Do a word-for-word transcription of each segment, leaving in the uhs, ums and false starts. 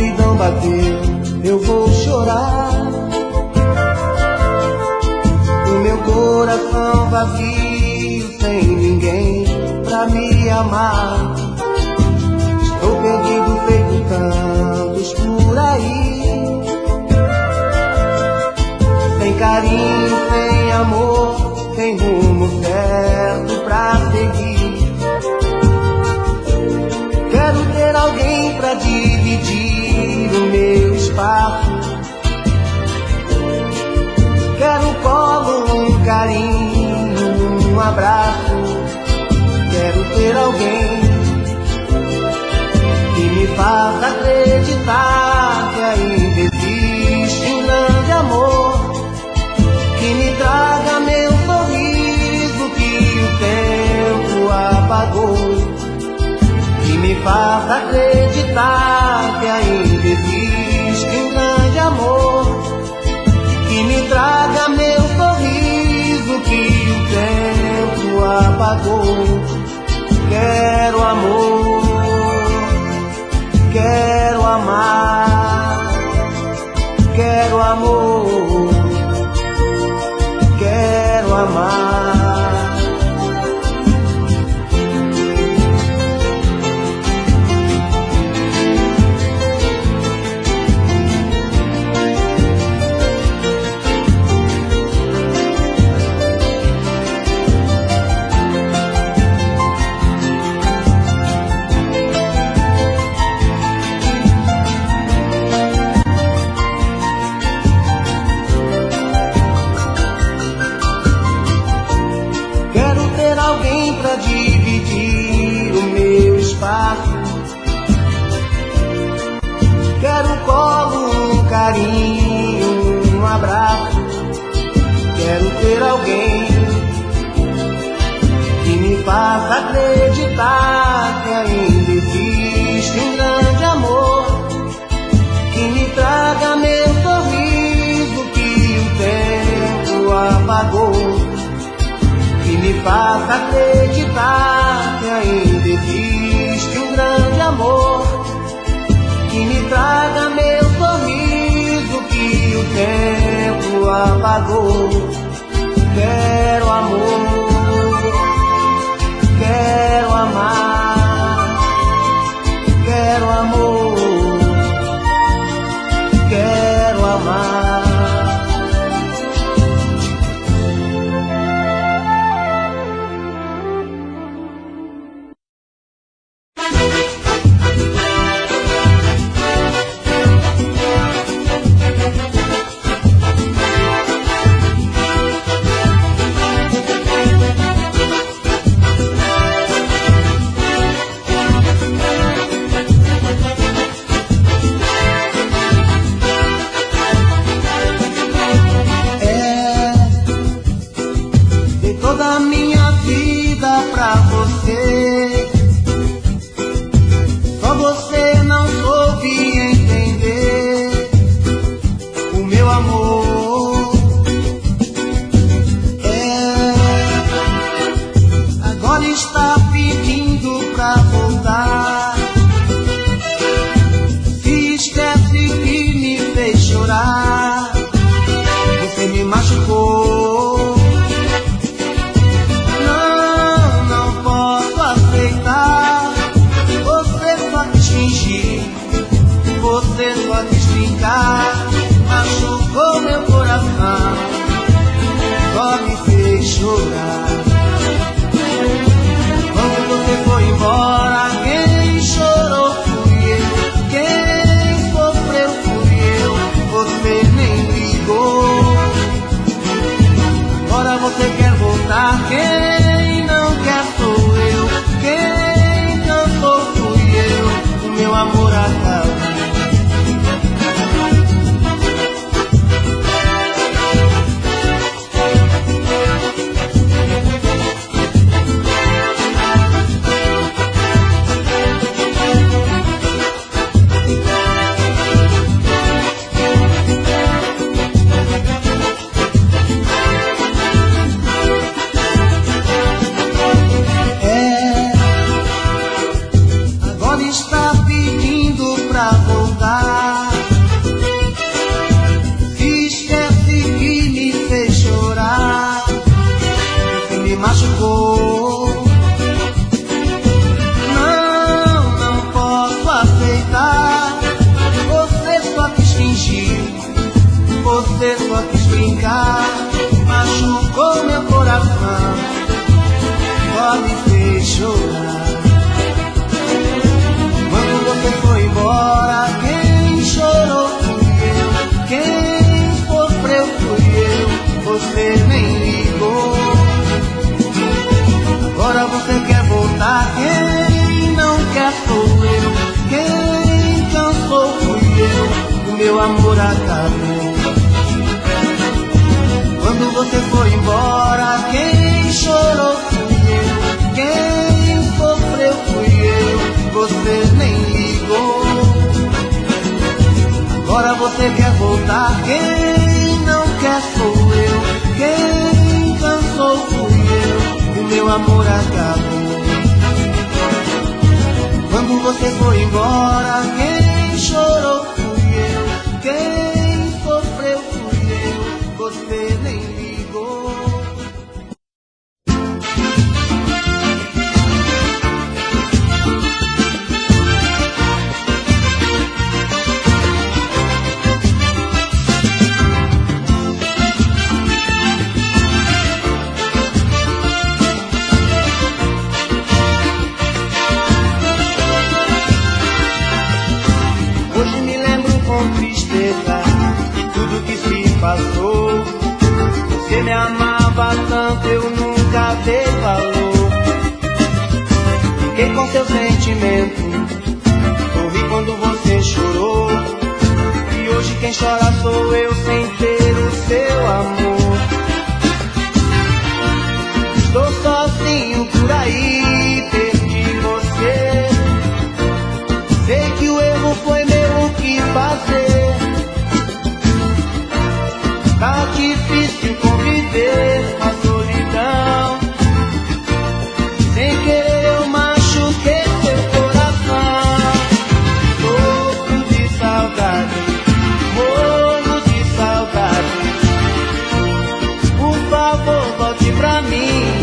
solidão bateu, eu vou chorar. O meu coração vazio, sem ninguém pra me amar. Estou perdido feito tantos por aí, sem carinho, sem amor, sem rumo certo pra seguir. Quero ter alguém pra dividir o meu espaço. Quero um colo, um carinho, um abraço. Quero ter alguém que me faça acreditar que ainda existe um grande amor, que me traga meu sorriso que o tempo apagou, que me faça acreditar que ainda existe um grande amor, que me traga meu sorriso que o tempo apagou. Quero amor, quero amar, quero amor, quero amar. Pra dividir o meu espaço. Quero um colo, um carinho, um abraço. Quero ter alguém que me faça acreditar que ainda existe um grande amor, que me traga meu sorriso que o tempo apagou, que me faça acreditar que ainda existe um grande amor, que me traga meu sorriso que o tempo apagou. Quero amor, quero amar, quero amor, quero amar. Quem não quer sou eu, quem cantou fui eu, o meu amor acabou. Está pedindo pra voltar. meu amor acabou. Quando você foi embora, quem chorou fui eu, quem sofreu fui eu, você nem ligou. Agora você quer voltar, quem não quer sou eu, quem cansou fui eu, o meu amor acabou. Quando você foi embora, quem chorou fui eu, quem sofreu fui eu, você nem ligou. Hoje me lembro com tristeza tudo que se passou. Você me amava tanto, eu nunca dei valor. Fiquei com seu sentimento, sorri quando você chorou. E hoje quem chora sou eu sem ter o seu amor. Estou sozinho por aí, perdi você. Sei que o erro foi meu, o que fazer? Tá difícil conviver com a solidão. Sem querer eu machuquei seu coração. Sofro de saudade, morro de saudade. Por favor, volte pra mim.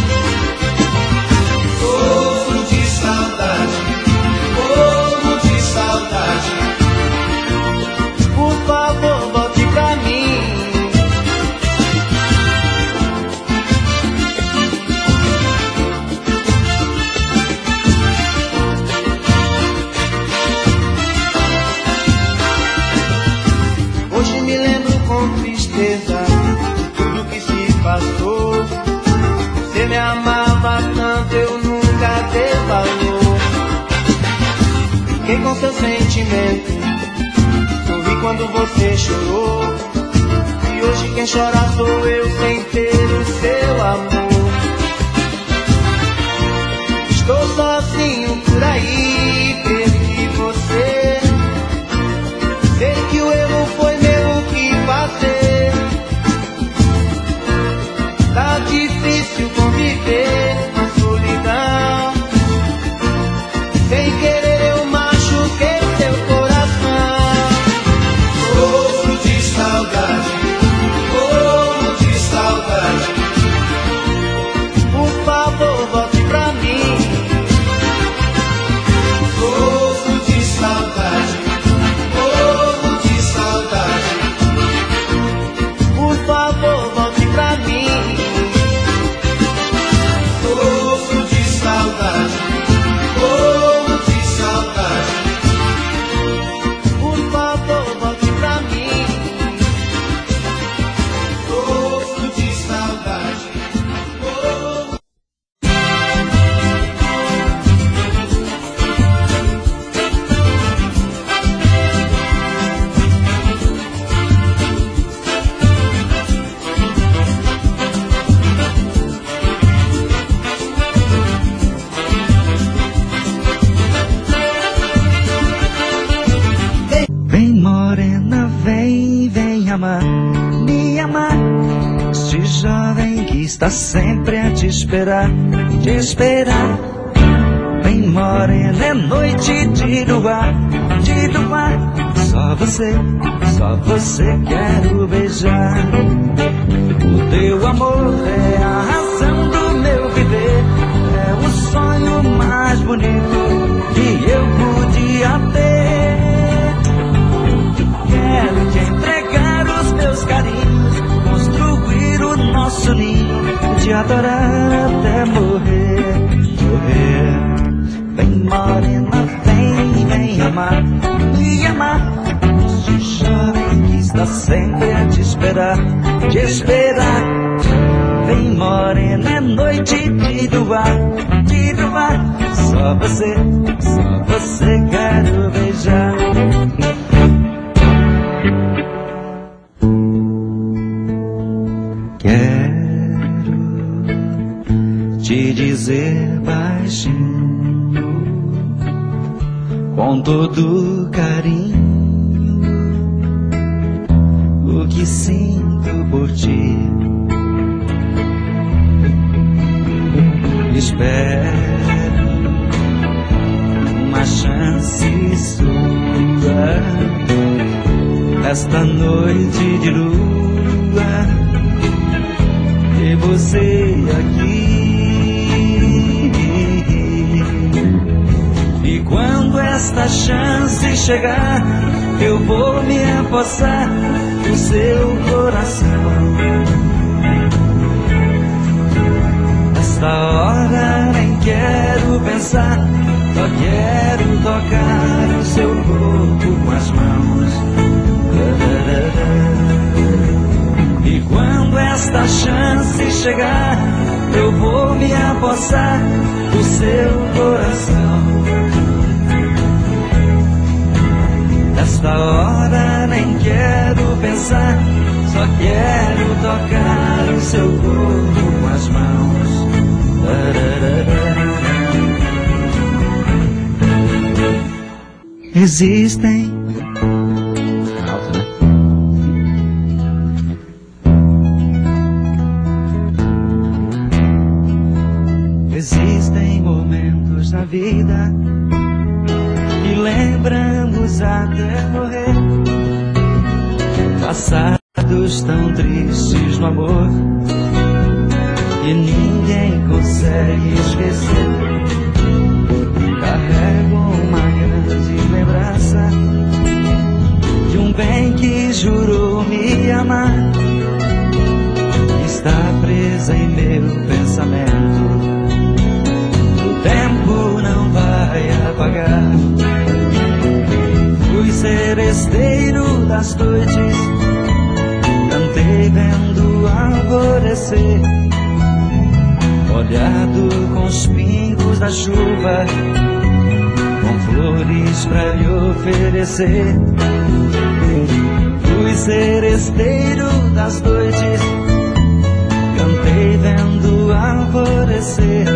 Sofro de saudade, morro de saudade. Por favor, volte pra mim. Hoje me lembro com tristeza tudo que se passou. Você me amava tanto, eu nunca dei valor. Fiquei com seu sentimento, sorri quando você chorou. E hoje quem chora sou eu sem ter o seu amor. Estou sozinho por aí, perdi você. Sei que o erro foi meu, o que fazer? Tá difícil conviver com a solidão. Sem querer eu machuquei seu coração. Sofro de saudade, morro de saudade. Por favor, volte pra mim. Sofro de saudade, morro de saudade. Por favor, volte pra mim. Sofro de saudade, morro de saudade. Por favor, volte pra mim. Sofro de saudade, morro. Vem morena, vem, vem amar, me amar. Este jovem que está sempre a te esperar, te esperar. Vem morena, é noite de luar, de luar. Só você, só você quero beijar. O teu amor é a razão do meu viver, é o sonho mais bonito que eu podia ter. Quero te entregar os meus carinhos, construir o nosso ninho, te adorar até morrer, morrer. Vem morena, vem, vem amar, me amar. Este jovem que está sempre a te esperar, te esperar. Vem morena, é noite de luar, de luar. Só você, só você quero beijar. todo carinho o que sinto por ti. Espero uma chance sua esta noite de lua e você aqui. E quando esta chance chegar, eu vou me apossar do seu coração. Nesta hora nem quero pensar, só quero tocar o seu corpo com as mãos. E quando esta chance chegar, eu vou me apossar do seu coração. Nesta hora nem quero pensar, só quero tocar o seu corpo com as mãos. Existem Existem momentos na vida que lembramos até morrer, passados tão tristes no amor que ninguém consegue esquecer. Carrego uma grande lembrança de um bem que jurou me amar, está presa em meu pensamento. O tempo não vai apagar. Fui seresteiro das noites, cantei vendo alvorecer, molhado com os pingos da chuva, com flores pra lhe oferecer. Fui seresteiro das noites, cantei vendo alvorecer,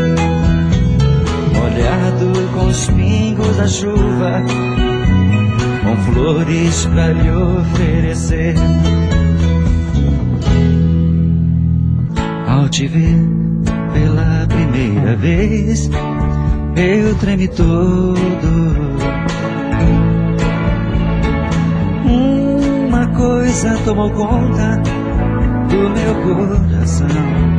molhado com os pingos da chuva, com flores pra lhe oferecer. Ao te ver pela primeira vez, eu tremi todo. Uma coisa tomou conta do meu coração.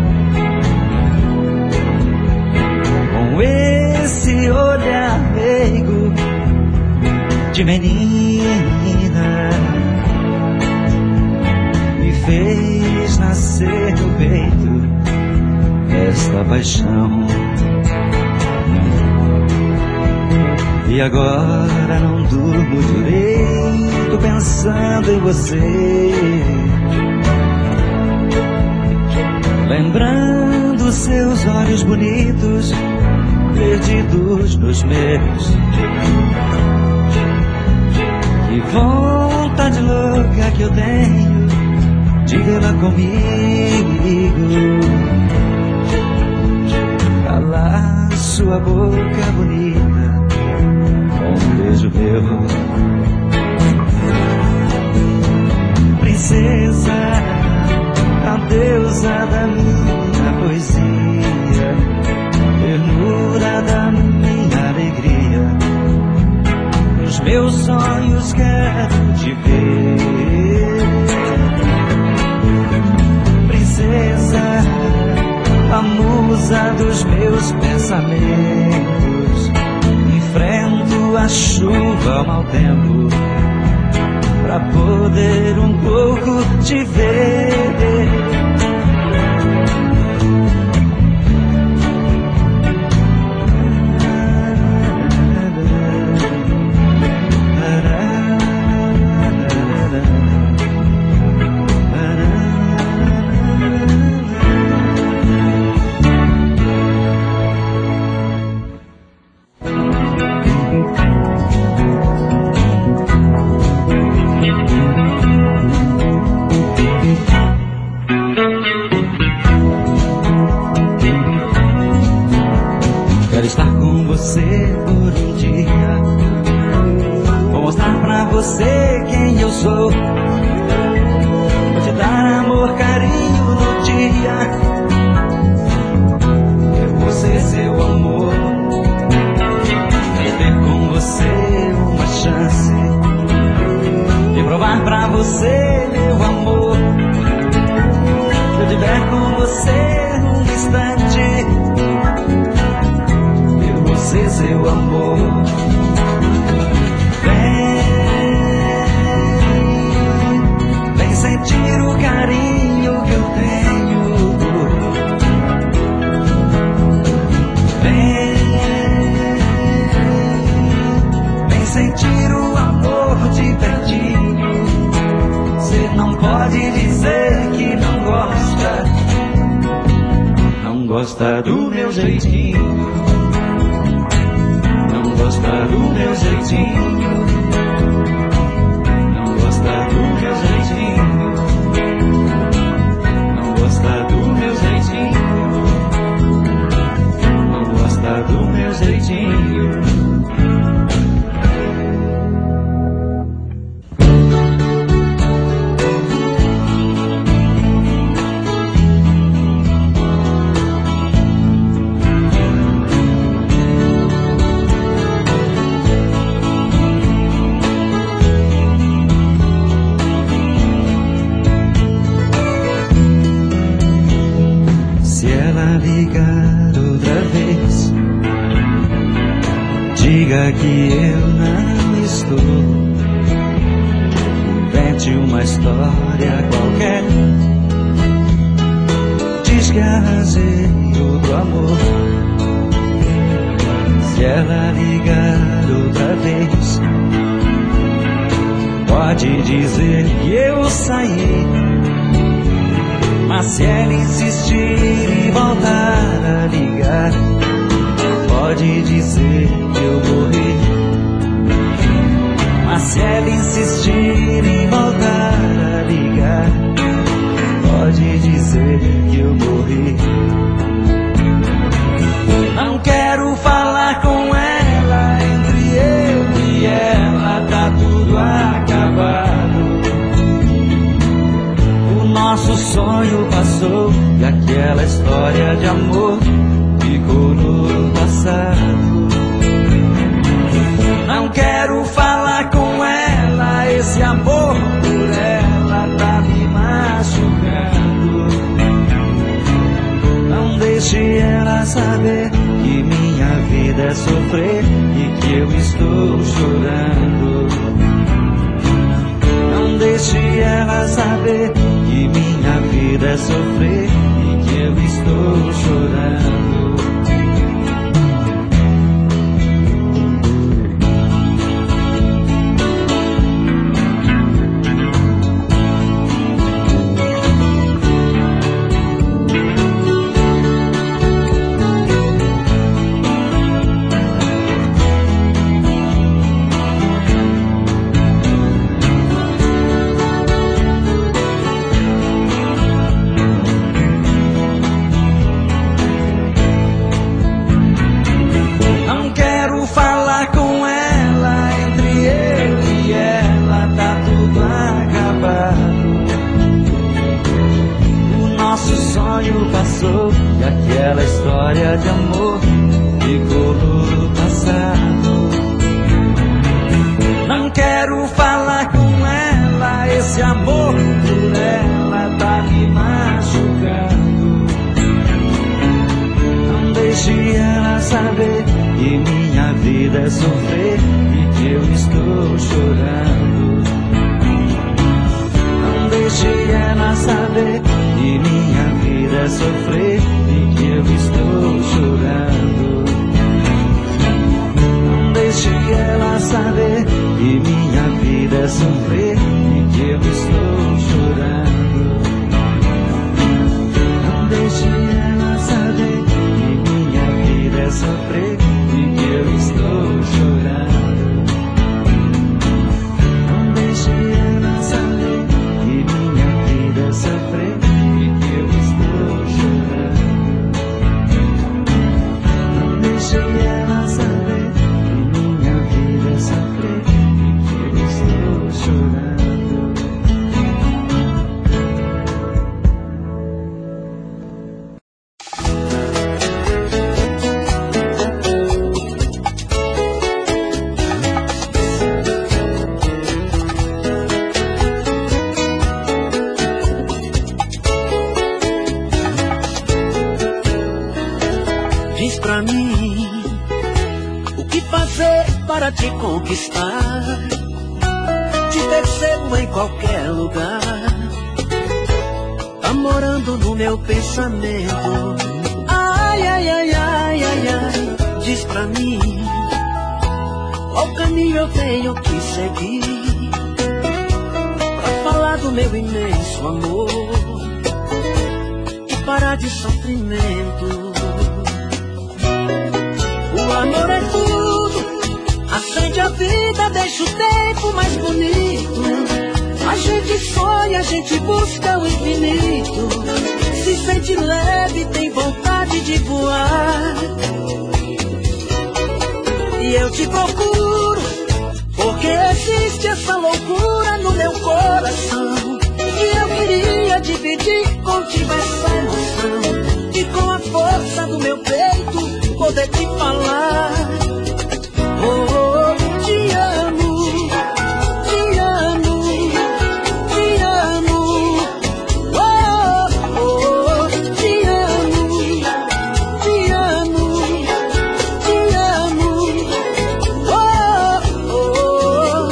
Com esse olhar meigo de menina, me fez nascer no peito esta paixão. E agora não durmo direito pensando em você, lembrando seus olhos bonitos perdidos nos meus. Que vontade louca que eu tenho de vê-la comigo, calar sua boca bonita com um beijo meu. Princesa, a deusa da minha poesia, ternura da minha alegria, nos meus sonhos quero te ver. Princesa, a musa dos meus pensamentos, enfrento a chuva, o mau tempo, pra poder um pouco te ver. Thank you. você quem eu sou. Vou te dar amor, carinho no dia. Eu vou ser seu amor. Quero ter com você uma chance de provar pra você meu amor. Se eu tiver com você um instante, eu vou ser seu amor. Vem, vem sentir o carinho que eu tenho. Vem, vem sentir o amor de pertinho. Você não pode dizer que não gosta, não gosta do meu jeitinho, não gosta do meu jeitinho, não gosta do meu jeitinho, não gosta do meu jeitinho, não gosta do meu jeitinho. Ligar outra vez, diga que eu não estou. Invente uma história qualquer, diz que arranjei outro amor. Se ela ligar outra vez, pode dizer que eu saí. Mas se ela insistir e voltar a ligar, pode dizer que eu morri. Mas se ela insistir e voltar a ligar, pode dizer que eu morri. Não quero falar com ela, entre eu e ela tá tudo acabado. Nosso sonho passou e aquela história de amor ficou no passado. Não quero falar com ela, esse amor por ela tá me machucando. Não deixe ela saber que minha vida é sofrer e que eu estou chorando. Não deixe ela saber que minha vida é sofrer e que eu estou chorando. Passou e aquela história de amor ficou no passado. Não quero falar com ela, esse amor por ela tá me machucando. Não deixe ela saber que minha vida é sofrer e que eu estou chorando. Não deixe ela saber que minha vida é sofrer e que eu estou chorando. Não deixe ela saber que minha vida é sofrer e que eu estou chorando. Não deixe ela saber que minha vida é sofrer e que eu estou chorando. pra te conquistar. Te percebo em qualquer lugar, tá morando no meu pensamento. Ai, ai, ai, ai, ai, ai, diz pra mim qual caminho eu tenho que seguir pra falar do meu imenso amor e parar de sofrimento. O amor é tudo, acende a vida, deixa o tempo mais bonito. A gente sonha, a gente busca o infinito, se sente leve, tem vontade de voar. E eu te procuro, porque existe essa loucura no meu coração. E eu queria dividir contigo essa emoção, e com a força do meu peito poder te falar. Oh, oh, te amo, te amo, te amo. Oh, oh, oh, te amo, te amo, te amo. Oh, oh,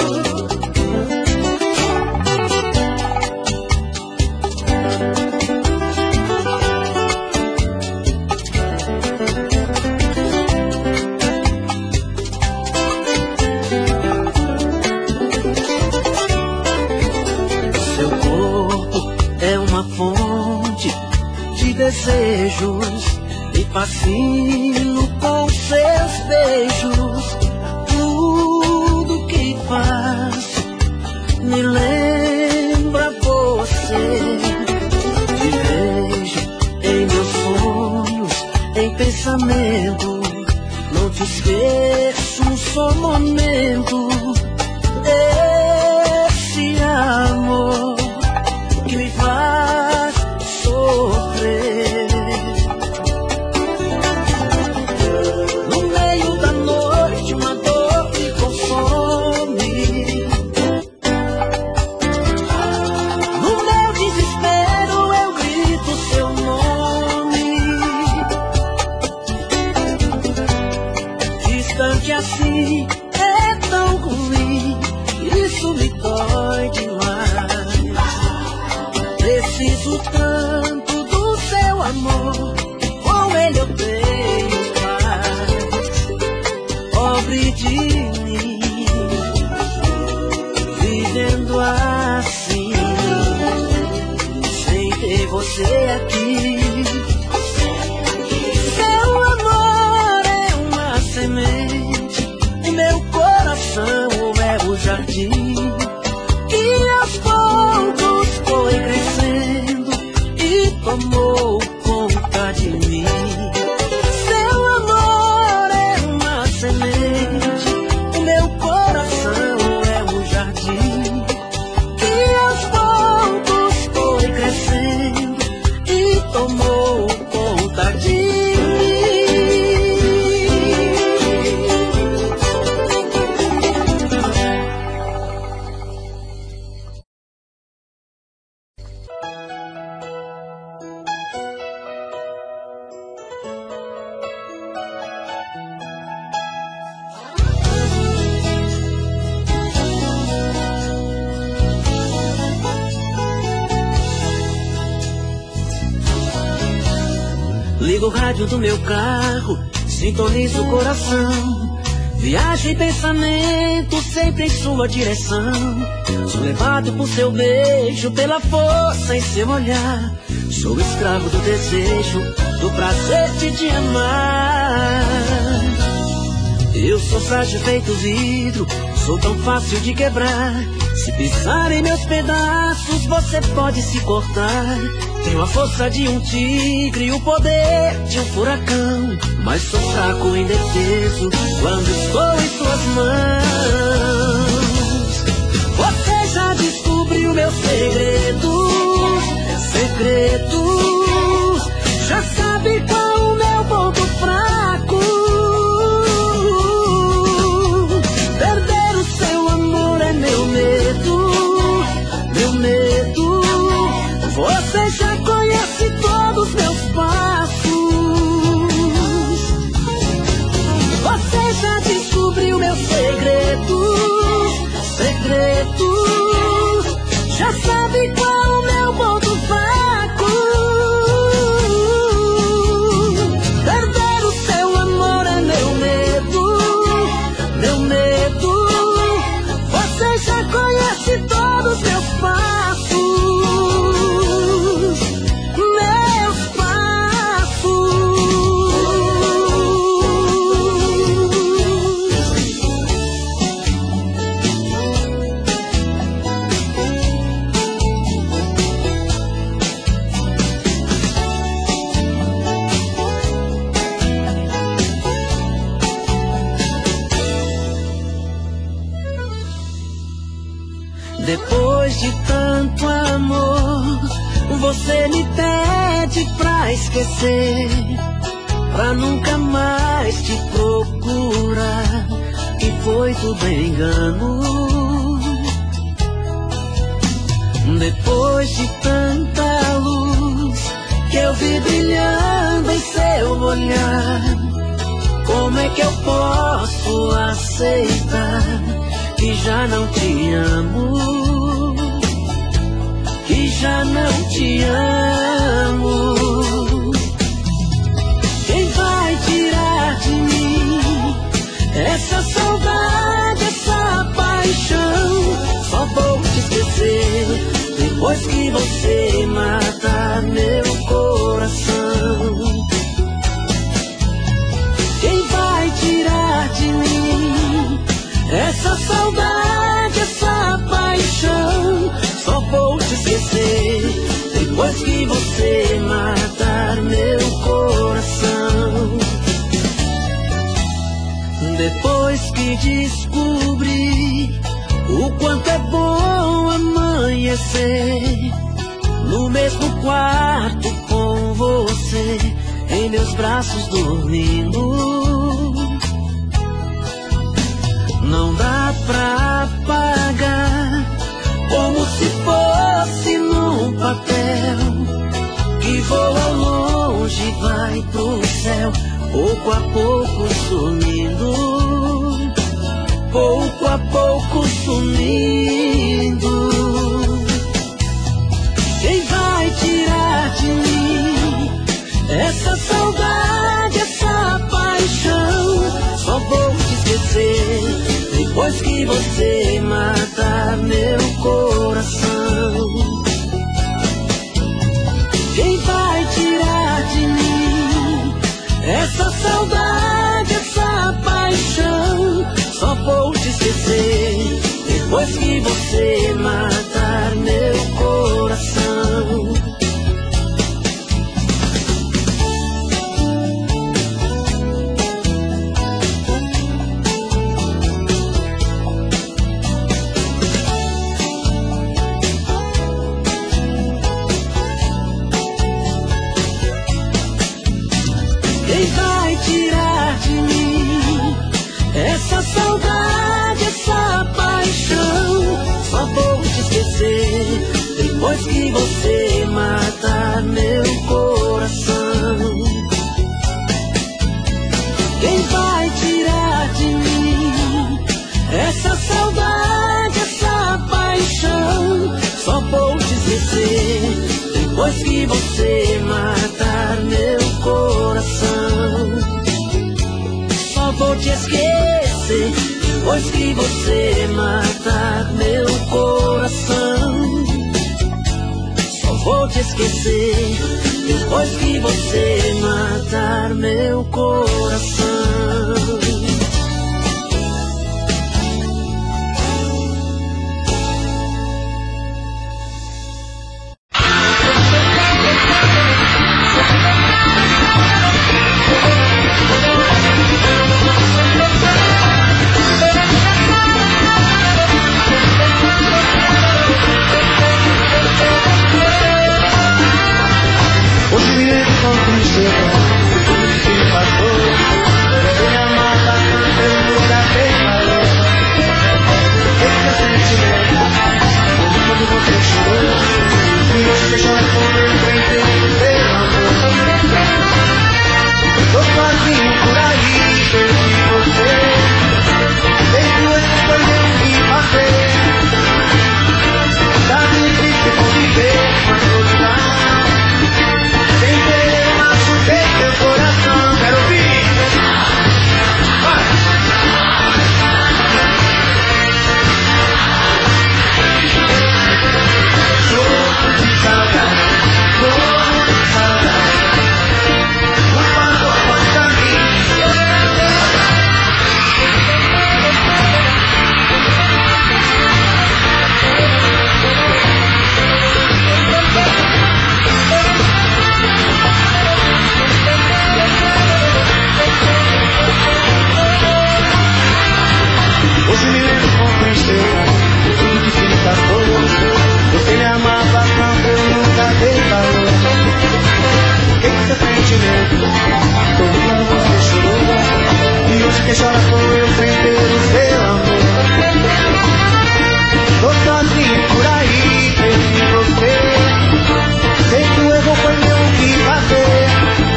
seu corpo é uma fonte de desejos, e fascino com seus beijos. Tudo que faço me lembra você. Te vejo em meus sonhos, em pensamento. Não te esqueço um só momento. Esse amor que me faz sofrer. No meio da noite uma dor me consome. No meu desespero eu grito seu nome. Distante assim é tão ruim, isso me dói demais. Preciso tanto do seu amor, com ele eu tenho paz. Pobre de mim, vivendo assim, sem ter você aqui. Seu amor é uma semente, o meu coração é o jardim, que aos poucos foi crescendo e tomou conta de mim. Seu amor é uma semente, o meu coração é um jardim, que aos poucos foi crescendo e tomou conta de mim. Ligo o rádio do meu carro, sintonizo o coração. Viajo em pensamento, sempre em sua direção. Sou levado por seu beijo, pela força em seu olhar. Sou escravo do desejo, do prazer de te amar. Eu sou frágil feito vidro, sou tão fácil de quebrar. Se pisar em meus pedaços, você pode se cortar. Tenho a força de um tigre, o poder de um furacão, mas sou fraco e indefeso quando estou em suas mãos. Você já descobriu meus segredos, segredos. Já sabe qual o meu ponto fraco. Perder o seu amor é meu medo, meu medo. Você já conhece todos meus passos. Você já descobriu meu segredo. Depois de tanto amor, você me pede pra esquecer, pra nunca mais te procurar, que foi tudo engano. Depois de tanta luz que eu vi brilhando em seu olhar, como é que eu posso aceitar que já não te amo, que já não te amo? Quem vai tirar de mim essa saudade, essa paixão? Só vou te esquecer depois que você matar meu coração. Quem vai tirar de mim essa saudade, essa paixão? Só vou te esquecer depois que você matar meu coração. Depois que descobri o quanto é bom amanhecer no mesmo quarto com você, em meus braços dormindo, não dá pra apagar, como se fosse num papel que voa longe, vai pro céu, pouco a pouco sumindo, pouco a pouco sumindo. Quem vai tirar de mim essa saudade, essa paixão? Só vou te esquecer depois que você matar meu coração. Quem vai tirar de mim essa saudade, essa paixão? Só vou te esquecer depois que você matar meu coração. Quem vai tirar de mim essa saudade, essa paixão? Só vou te esquecer depois que você matar meu coração. Quem vai tirar de mim essa saudade, essa paixão? Só vou te esquecer depois que você matar meu coração. Só vou te esquecer depois que você matar meu coração. Só vou te esquecer depois que você matar meu coração. Hoje me lembro com tristeza de tudo que se passou. Você me amava sofrimento. Todo dia você chorou, e hoje quem chora sou eu sem ter o seu amor. Tô sozinho por aí, perdi você. Sei que o erro foi meu, o que fazer?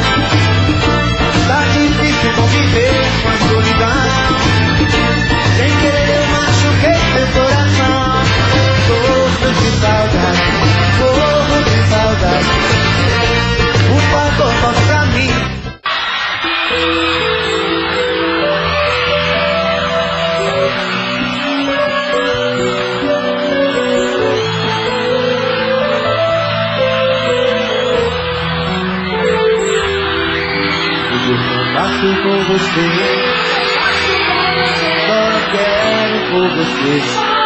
Tá difícil conviver com a solidão. Sem querer eu machuquei seu coração. Tô de saudade, morro de saudade. Por favor, volta pra mim. Faço com você, só quero por você,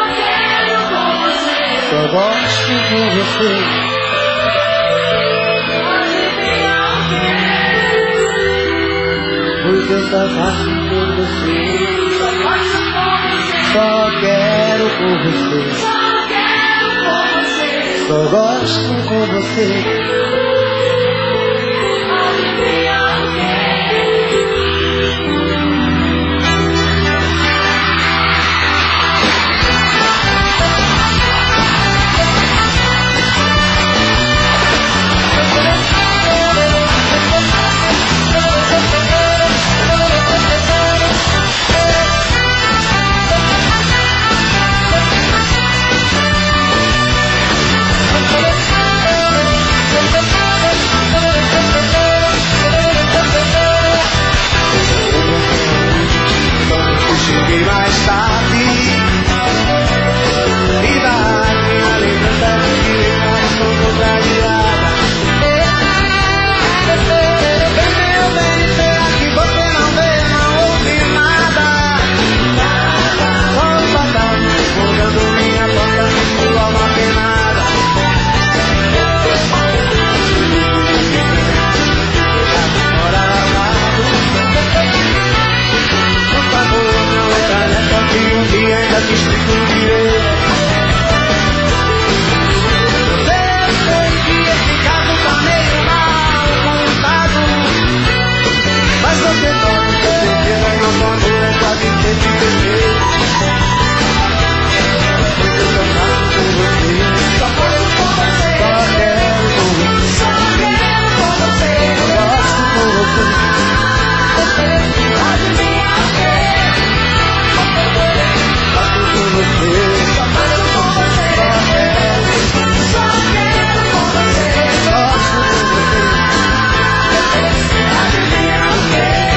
só gosto por você. Pois eu só faço por você, só quero por você, só gosto por você. Cheguei mais tarde e da minha lembrança de que eu estou contrariada. Meu bem, será que você não vê, não ouve nada? Só o fantasma olhando minha porta, sua alma penada. Agora amado, por favor, que um dia ainda te explico direito. Eu sei que esse caso tá meio mal contado, mas você pode ter certeza que nosso amor é quase sempre perfeito. Porque eu só faço por você, só faço por você, só quero por você, só quero por você, eu gosto por você. Você pode me amar. Faço por você, só faço por você, só quero, só quero por você, gosto por você. Felicidade minha mulher.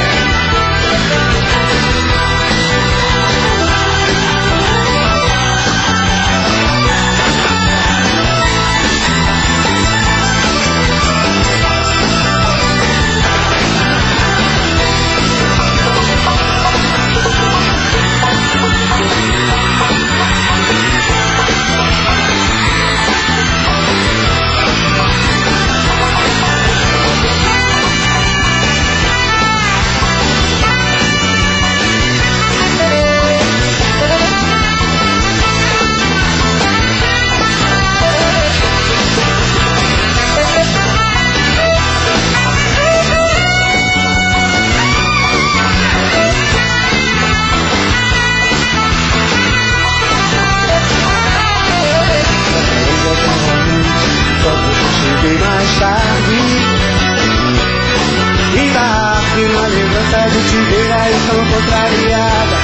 Cheguei mais tarde e da firma lembrança de te ver aí tão contrariada.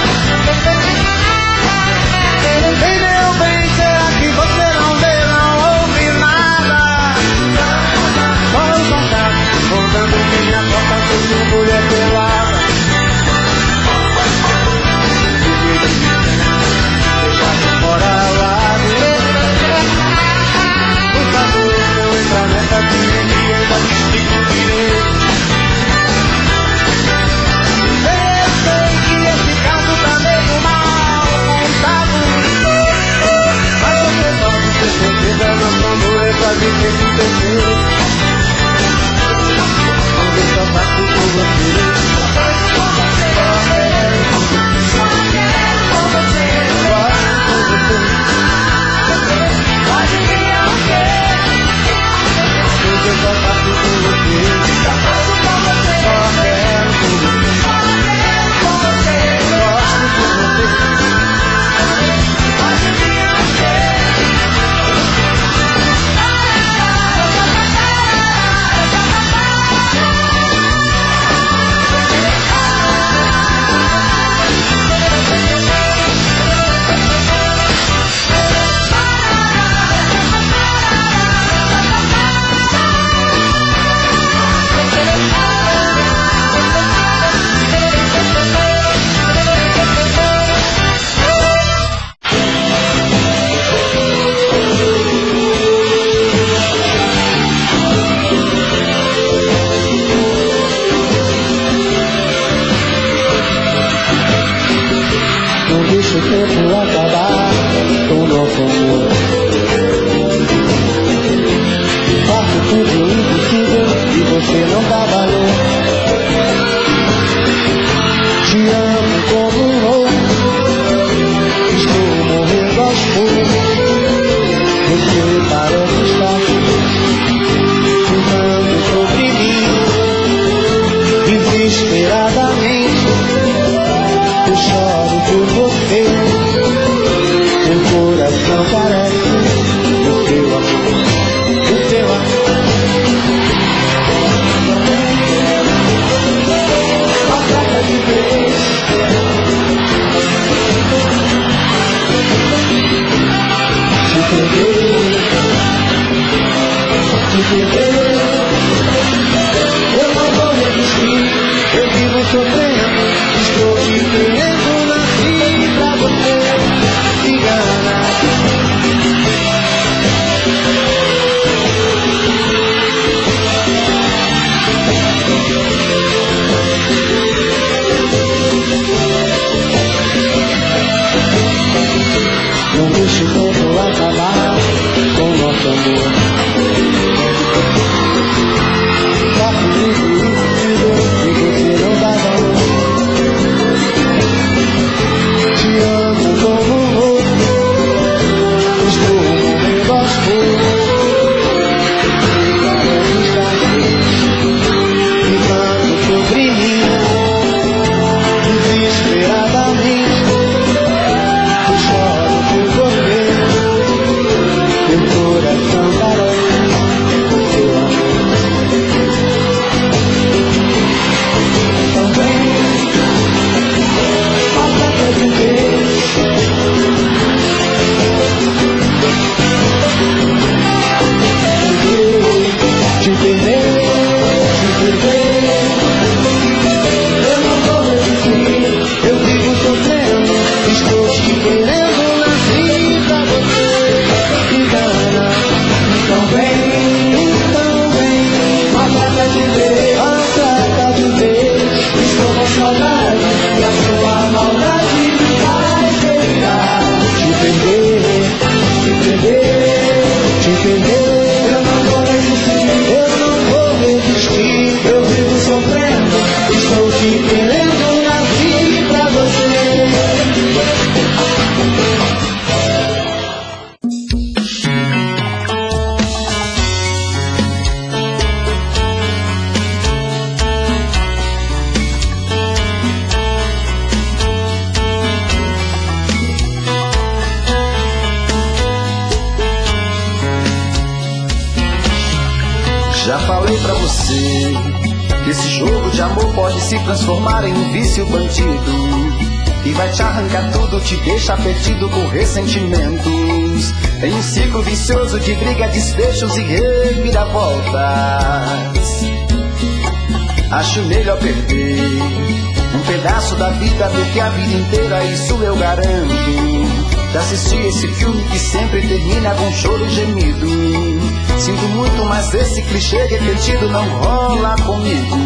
Ei meu bem, será que você não vê, não ouve nada? Só o contato voltando minha porta com sua mulher pelada. Deixa fora lá. Por favor, não entra nessa vida que eu já te explico direito. Eu sei que esse caso dá valor. Te amo como um louco, estou morrendo aos poucos. Você parece estar ficando sobre mim, desesperadamente. Eu choro por você, meu coração carece do teu amor, do teu amor. A placa de vez, te perder, te perder. Eu não vou resistir, eu vivo sofrendo, estou te querendo, nasci pra você se enganar. Não deixe o tempo acabar com nosso amor. Faço tudo isso te dou e você não dá valor. Te amo como um louco, estou morrendo aos poucos. Parece estar ficando sobre mim, desesperadamente. Eu choro por você, meu coração carece do seu amor. Então vem, passa pra viver. Te perder, te perder. Eu não vou resistir, eu vivo sofrendo, estou te querendo, nasci pra você se enganar. Então vem, então vem, passa pra viver, passa pra viver. Estou com saudade e a sua maldade me faz pegar. Te perder, te perder, te perder. Eu não vou resistir, eu não vou resistir. Eu vivo sofrendo, estou te querendo, nasci pra você. Já falei pra você que esse jogo de amor pode se transformar em um vício bandido e vai te arrancar tudo, te deixar perdido com ressentimentos, em um ciclo vicioso de briga, desfechos e reviravoltas. Acho melhor perder um pedaço da vida do que a vida inteira, isso eu garanto. De assistir esse filme que sempre termina com choro e gemido. Sinto muito, mas esse clichê repetido não rola comigo.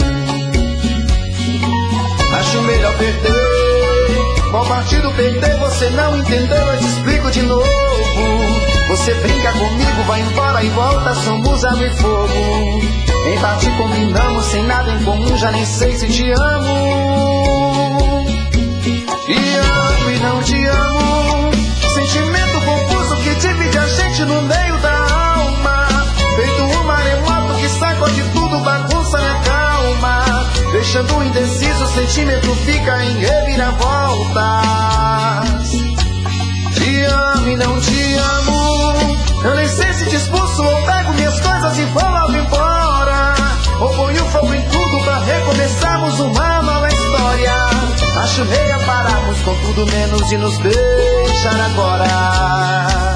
Acho melhor perder. Qual partido perder? Você não entendeu, eu te explico de novo. Você brinca comigo, vai embora e volta, somos água e fogo. Em parte combinamos, sem nada em comum, já nem sei se te amo. E amo e não te amo, sentimento confuso que divide a gente no meio da alma. Feito um maremoto que sacode tudo, bagunça minha calma. Deixando indeciso, o sentimento fica em reviravoltas. Te amo e não te amo, eu nem sei se te expulso ou pego minhas coisas e vou logo embora. Ou ponho fogo em tudo pra recomeçarmos uma nova história. Acho melhor pararmos com tudo menos de nos deixar agora.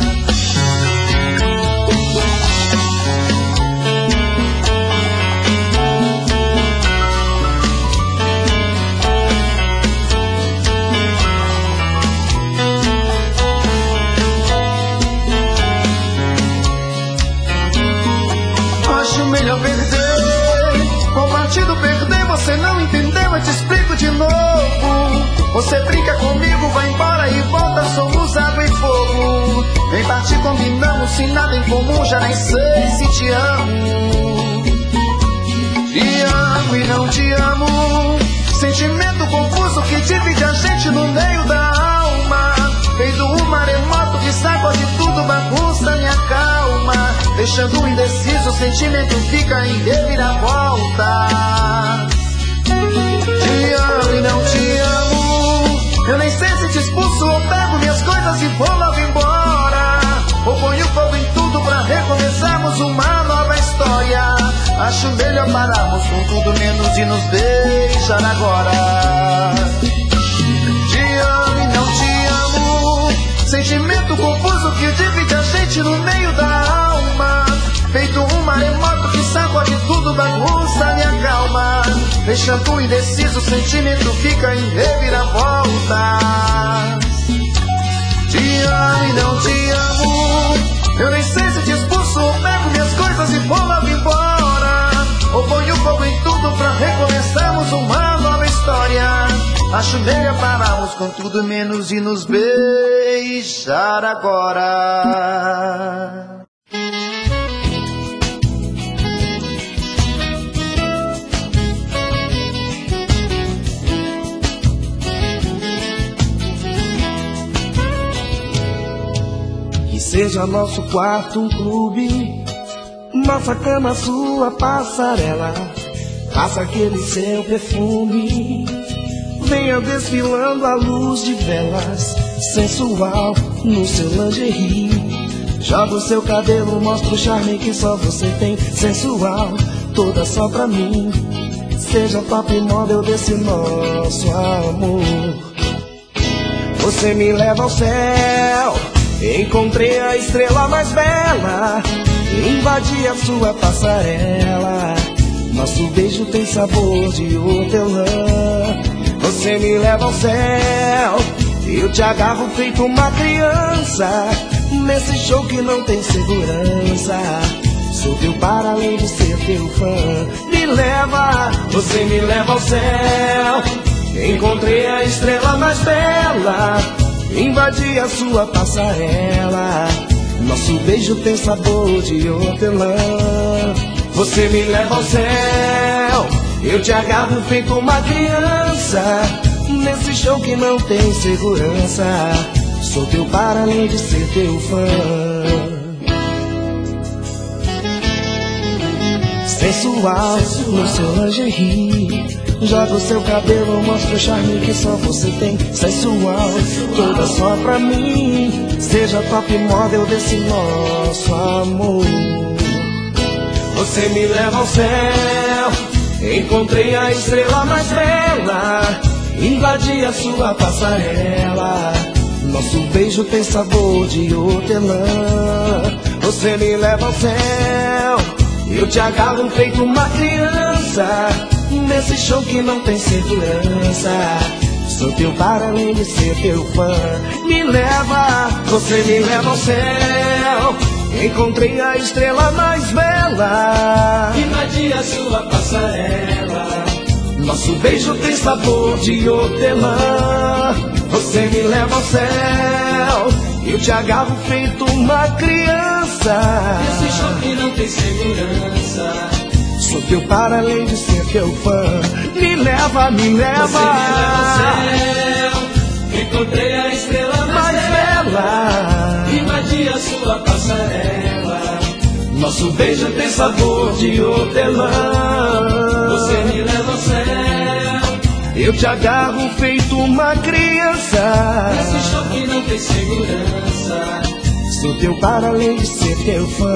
Acho melhor perder. Qual partido perder? Você não entendeu, eu te explico de novo. Você brinca comigo, vai embora e volta, somos água e fogo. Em parte combinamos, sem nada em comum, já nem sei se te amo. Te sentimento confuso que divide a gente no meio da alma. Feito um maremoto que sacode tudo, bagunça minha calma. Deixando indeciso, o sentimento fica em reviravolta. Te amo e não te amo. Eu nem sei se te expulso ou pego minhas coisas e vou logo embora. Ou ponho fogo em tudo pra recomeçarmos uma nova história. Acho melhor pararmos com tudo menos de nos deixar agora. Te amo e não te amo. Sentimento confuso que divide a gente no meio da alma. Feito um maremoto que sacode tudo, bagunça minha calma. Deixando indeciso, o sentimento fica em reviravolta. Te amo e não te amo. Eu nem sei se te expulso ou pego minhas coisas e vou logo embora. Ou ponho fogo em tudo pra recomeçarmos uma nova história. Acho melhor pararmos com tudo menos de nos beijar agora. Seja nosso quarto um clube, nossa cama sua passarela. Faça aquele seu perfume, venha desfilando à luz de velas, sensual no seu lingerie. Joga o seu cabelo, mostra o charme que só você tem, sensual, toda só pra mim. Seja top model desse nosso amor. Você me leva ao céu, encontrei a estrela mais bela, invadi a sua passarela. Nosso beijo tem sabor de hortelã. Você me leva ao céu, eu te agarro feito uma criança. Nesse show que não tem segurança, sou teu para além de ser teu fã. Me leva, você me leva ao céu, encontrei a estrela mais bela, invadi a sua passarela. Nosso beijo tem sabor de hortelã. Você me leva ao céu, eu te agarro feito uma criança. Nesse show que não tem segurança, sou teu para além de ser teu fã. Sensual no seu lingerie, joga o seu cabelo, mostra o charme que só você tem, sensual, toda só pra mim. Seja top model desse nosso amor. Você me leva ao céu, encontrei a estrela mais bela, invadi a sua passarela. Nosso beijo tem sabor de hortelã. Você me leva ao céu, eu te agarro feito uma criança. Nesse show que não tem segurança, sou teu para além de ser teu fã. Me leva, você me leva ao céu, encontrei a estrela mais bela, invadi a sua passarela. Nosso beijo tem sabor de hortelã. Você me leva ao céu, eu te agarro feito uma criança. Nesse show que não tem segurança, sou teu para além de ser teu fã. Me leva, me leva. Você me leva ao céu, encontrei a estrela mais bela, invadi a sua passarela. Nosso beijo tem sabor de hortelã. Você me leva ao céu, eu te agarro feito uma criança. nesse show que não tem segurança, sou teu para além de ser teu fã.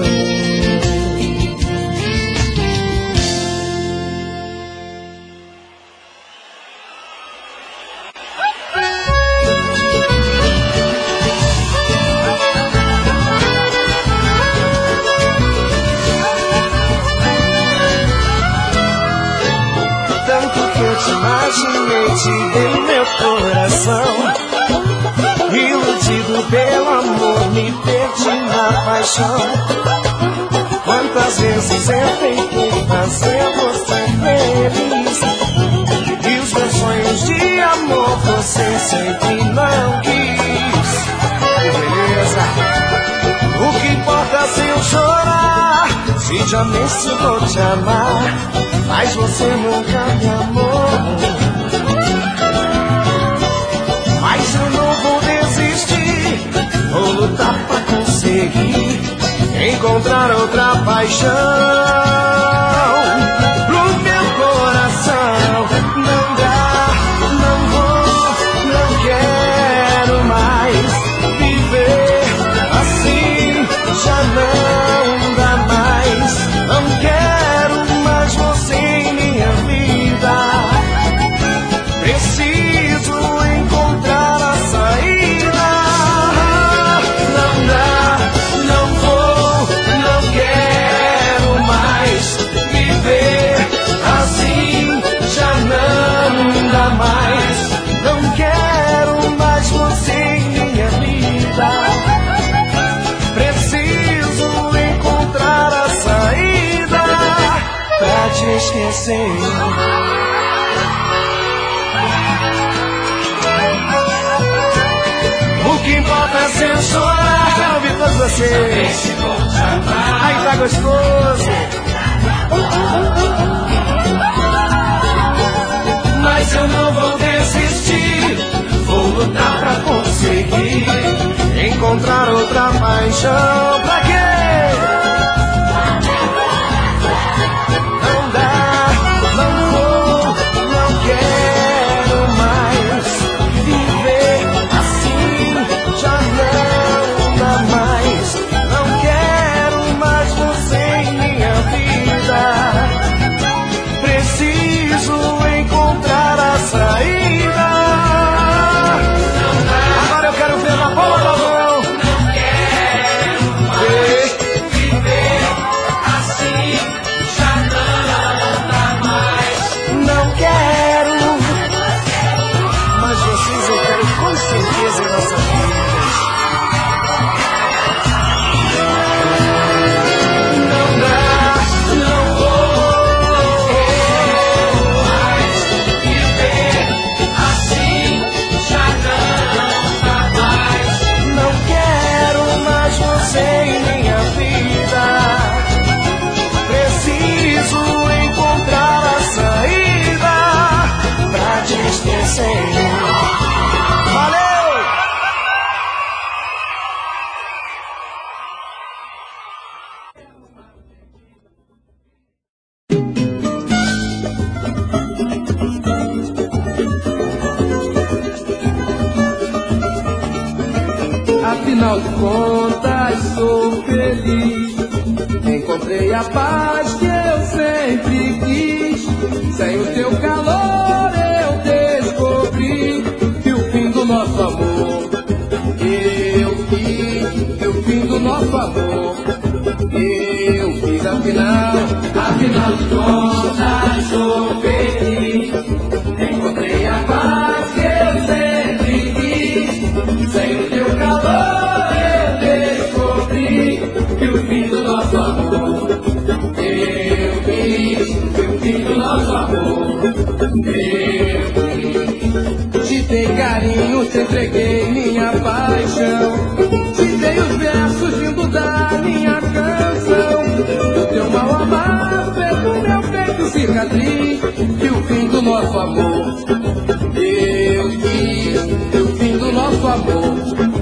Imaginei, te dei meu coração, iludido pelo amor, me perdi na paixão. Quantas vezes eu tentei fazer você feliz, e os meus sonhos de amor você sempre não quis. Que beleza! O que importa se eu chorar, se já me ensinou te amar, mas você nunca me amou. Mas eu não vou desistir, vou lutar pra conseguir encontrar outra paixão pro meu coração. Não dá, não vou, não quero mais viver assim, já não dá mais. Não quero mais você em minha vida. Preciso encontrar a saída. Não dá, não vou, não quero mais viver assim, já não dá mais. Não quero mais você em minha vida. Preciso encontrar a saída pra te esquecer. O que importa é ser chorar. Quero ouvir todos vocês. Aí tá gostoso. Mas eu não vou desistir, vou lutar pra conseguir encontrar outra paixão. Pra quê? Não dá, não vou, não quero mais viver assim, já não dá mais. Não quero mais você em minha vida. Preciso encontrar a saída. Agora eu quero ver na palma da mão. Não quero mais viver assim, já não dá mais. Não quero mas vocês eu quero com certeza em nossas vidas. Não dá, não vou mais viver assim, já não dá mais. Não quero mais você em minha vida. Preciso encontrar a saída pra te esquecer. Valeu! Afinal de contas sou feliz, encontrei a paz que eu sempre quis. Sem o teu calor eu descobri que o fim do nosso amor eu quis, que o fim do nosso amor eu fiz. Afinal, afinal de contas sou feliz, encontrei a paz que eu sempre quis. Sem o teu calor eu descobri que o fim do nosso amor eu quis, que o fim do nosso amor eu quis. Te dei carinho, te entreguei minha paixão, te dei os versos vindo da minha canção. O teu mal amado fez do meu peito cicatriz, que o fim do nosso amor eu quis, que o fim do nosso amor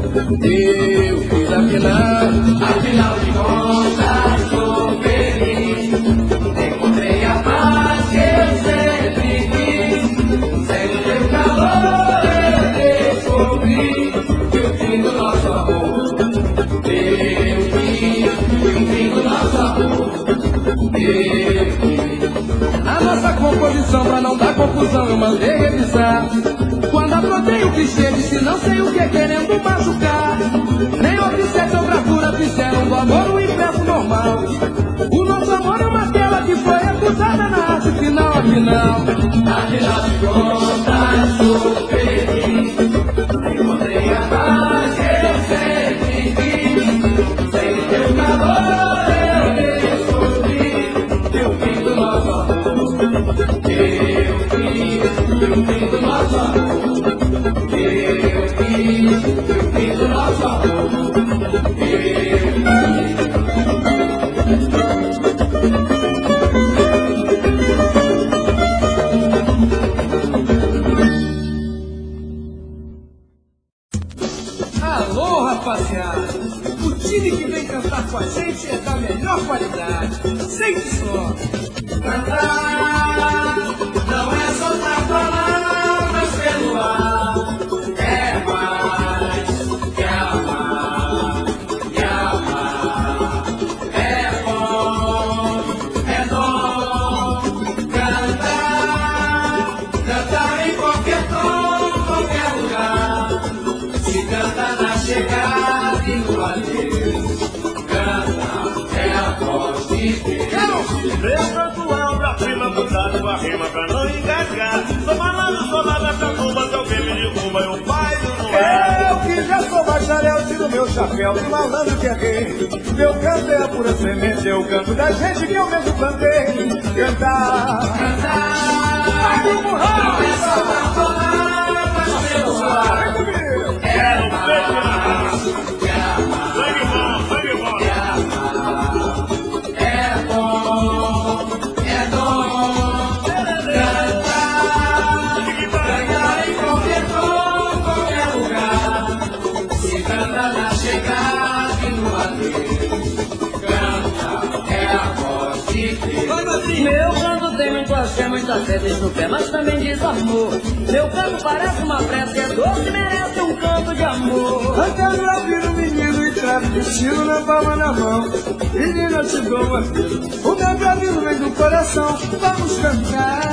eu fiz. Afinal, afinal de contas sou feliz, encontrei a paz que eu sempre quis. Sem o teu calor eu descobri que o fim do nosso amor eu quis, que o fim do nosso amor eu quis. A nossa composição, pra não dar confusão, eu mandei revisar. Quando aprontei o clichê, disse não sei o que, querendo machucar. Nem obsessão-gravura fizeram do amor um inferno normal. O nosso amor é uma tela que foi acusada na arte final. Afinal, afinal de contas sou feliz, encontrei a paz que eu sempre quis. Sem o teu calor eu descobri que o fim do nosso amor eu quis, que o fim do nosso amor eu quis, que o fim do nosso amor é da melhor qualidade. Sente só. Cantar não é soltar palavras pelo ar, é mais que amar, que amar. É bom, é bom cantar, cantar em qualquer tom, qualquer lugar. Se canta na chegada e no adeus, canta é a voz de Deus. Meu canto é obra-prima, cuidado com a rima pra não engasgar. Sou malandro, sou lá da tumba, se alguém me derruba, eu bailo no ar. Eu que já sou bacharel, tiro meu chapéu, do malandro que é rei. Meu canto é a pura semente, é o canto da gente que eu mesmo plantei. Cantar, Cantar como não é soltar palavras pelo ar, é mais que amar, Sangue bom, sangue bom. que amar. É bom, é bom cantar, cantar em qualquer tom, qualquer lugar. Se canta na chegada e no adeus, canta é a voz de Deus. Meu canto tem muito axé, muitas sedes no pé, mas também diz amor. Meu canto parece uma prece, é doce, merece um canto de amor. até pra vir um menino e trave de estilo na palma da mão. Menina, eu te dou uma vida. O meu bravio vem do coração. Vamos cantar.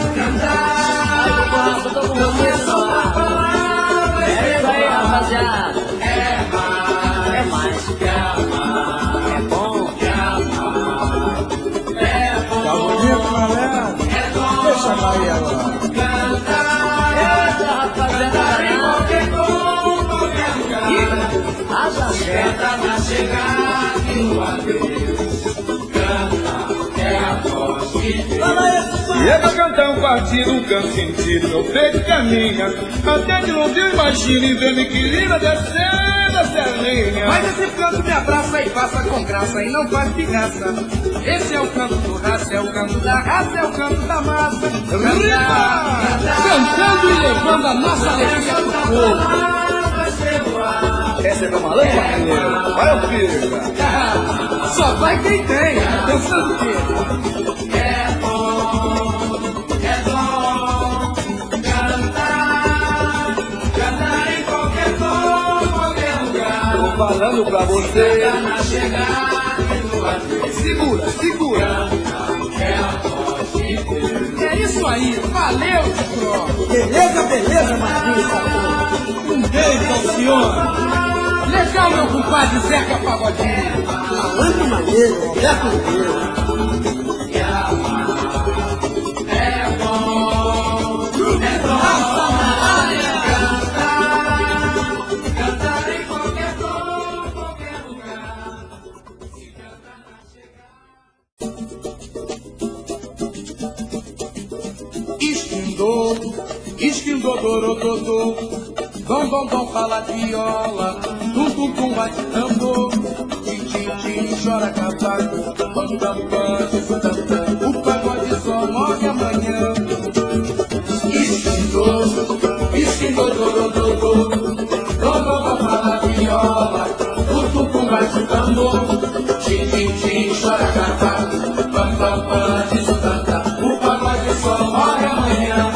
Ai, tô com tô com Não é só uma música. palavra, É isso aí, rapaziada. é mais, É mais. que amar, É bom. que amar. É Tá bom, bonito, galera? é bom Deixa a Maria agora. cantar, Eita, rapaziada. cantar em qualquer tom, qualquer lugar. Haja axé. Canta na chegada e no adeus, canta é a voz de Deus. E é pra cantar um partido, um canto sentido, meu peito caminha. Até de longe eu imagino e vendo equilíbrio descendo a serrinha. Mas esse canto me abraça e passa com graça e não faz pirraça. Esse é o canto do raça, é o canto da raça, é o canto da massa. Cantar, cantando e levando a nossa alegria pro povo. Essa é pra malandro, malandro. Vai, ô filho. Só vai quem tem. Pensando o quê? É bom, é bom cantar, cantar em qualquer tom, qualquer lugar. Tô falando pra você. Canta na chegada e no adeus, Segura, segura. é a voz de Deus. É isso aí. Valeu, Titro. Beleza, beleza, Marquinhos. Um beijo ao senhor. Legal, meu compadre Zeca Pagodinho. Malandro maneiro, Roberto Ribeiro. Que amar é bom, é bom cantar, cantar em qualquer tom, qualquer lugar. Se canta na chegada. Esquindou, esquindou, dorototô. Bom, bom, bom, fala viola. Tum, tum, tum, bate tambor. Tim, tim, tim, chora cavaco. Bam, bam, bam, isso, tam, tam. O pagode só morre amanhã. Esquindou, esquindou, dorototô. Bom, bom, bom, fala viola. Tum, tum, tum, bate o tambor. Tim, tim, tim, chora cavaco. Bam, bam, bam, isso, tam, tam. O pagode só morre amanhã.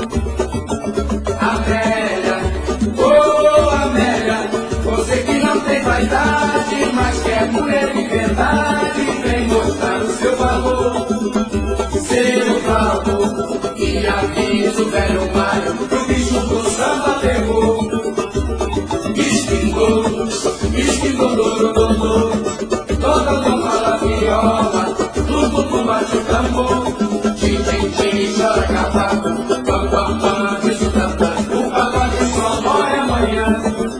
Amélia, oh Amélia, você que não tem vaidade, mas que é mulher de verdade, vem mostrar o seu valor, seu valor. E avisa o velho Mário, o bicho do samba pegou. Esquindou, esquindou, dorototô. Toda mão fala viola, tudo tu bate o tambor. Tim, tim, tim, chora cavaco, pam, pam, pam, diz o tantã. O pagode só morre amanhã.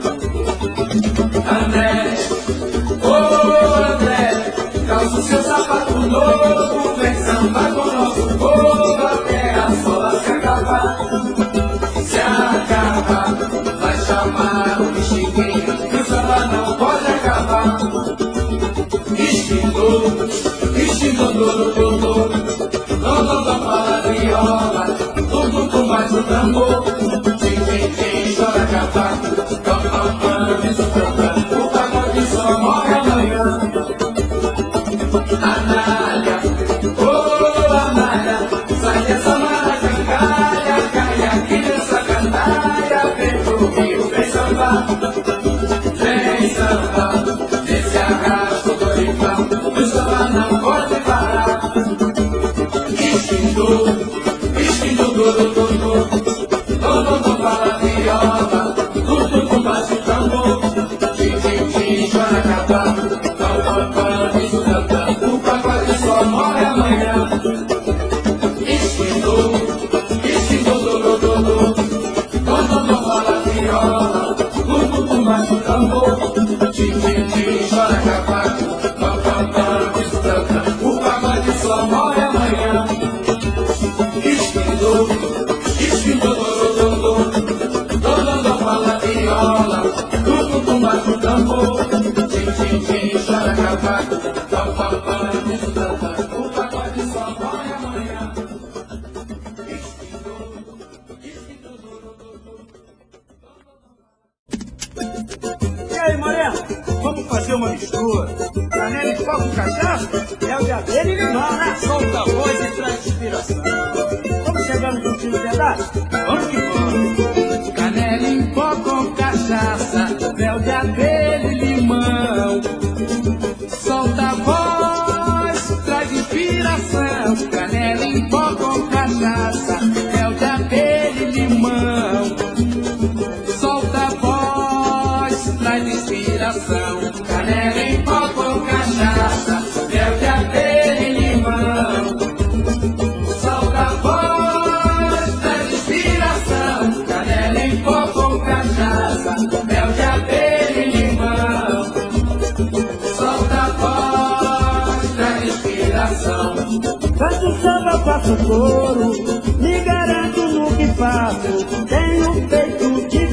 André, oh André, calça o seu sapato novo, vem sambar com o nosso povo até a sola se acabar. Se acabar, vai chamar o bichinho, que o samba não pode acabar. Esquindou, esquindou, dorototô. Não, não, fala viola, tudo com mais o tambor. Tim, tim, tim, chora cavaco, pam, pam, pam, diz o tantã. O pagode só morre amanhã. Anália, oh Anália, sai dessa mara cangalha, caia aqui nessa canalha, vem pro Rio, vem sambar, vem sambar, nesse arrasto do Ipau, o samba não pode parar. Esquindô, esquindô, do, do, do, do, do, do, fala viola, do, do, do, bate o tambor, tim, tim, tim, chora cavalo, pam, pam, pam, isso canta, o pagode só morre amanhã. Esquindô, esquindô, do, do, do, do, do, do, do, fala viola, do, do, do, bate o tambor, tim, tim, tim, chora cavalo, pam, pam, pam, isso canta, o pagode só morre amanhã. Esquindô, esquindô, do, do, do, do, do, do, fala viola, do, do, do, bate o tambor, tim, tim, tim, chora cavaco, pam, pam, pam, isso canta, o pagode só morre amanhã. Esquindô, esquindô, do, do, do. E aí, Moreno, vamos fazer uma mistura? Canela em pó com cachaça? É o de abelha e limão, né? Solta a voz e traz inspiração. Vamos chegando juntinho no pedaço? Vamos que vamos. Canela em pó com cachaça, mel de abelha e limão. Solta a voz, traz inspiração. Canela em pó com cachaça, mel de abelha e limão. Solta a voz, traz inspiração. Canela em pó com cachaça, mel de abelha e limão. Solta a voz, traz inspiração. Canela em pó com cachaça, mel de abelha e limão. Solta a voz, traz inspiração. Faço samba, faço coro, me garanto no que faço. Tenho peito de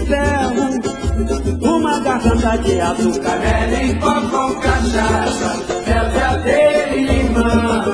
ferro, uma garganta de açúcar. Canela em pó com cachaça, mel de abelha e limão.